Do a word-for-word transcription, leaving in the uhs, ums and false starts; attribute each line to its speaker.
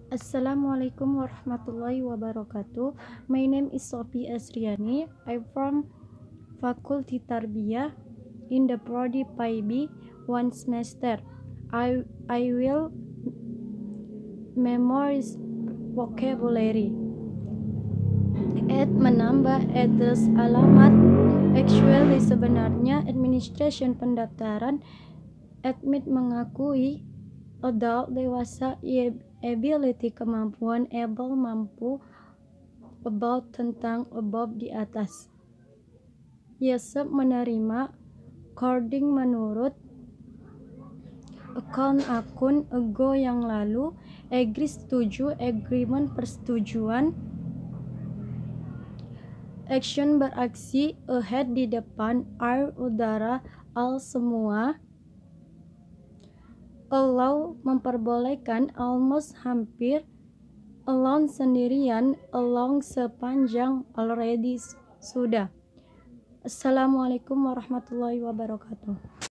Speaker 1: Assalamualaikum warahmatullahi wabarakatuh. My name is Sophie Esriani. I'm from Fakulti Tarbiyah in the Prodi P I B one semester. I I will memorize vocabulary. Add menambah address alamat. Actually sebenarnya administration pendaftaran. Admit mengakui. Adult dewasa. Ability kemampuan. Able mampu. About tentang. Above di atas. Yesep menerima. According menurut. Account akun. Ago yang lalu. Agree setuju. Agreement persetujuan. Action beraksi. Ahead di depan. Air udara. All semua. Allow memperbolehkan. Almost hampir. Alone sendirian. Along sepanjang. Already sudah. Assalamualaikum warahmatullahi wabarakatuh.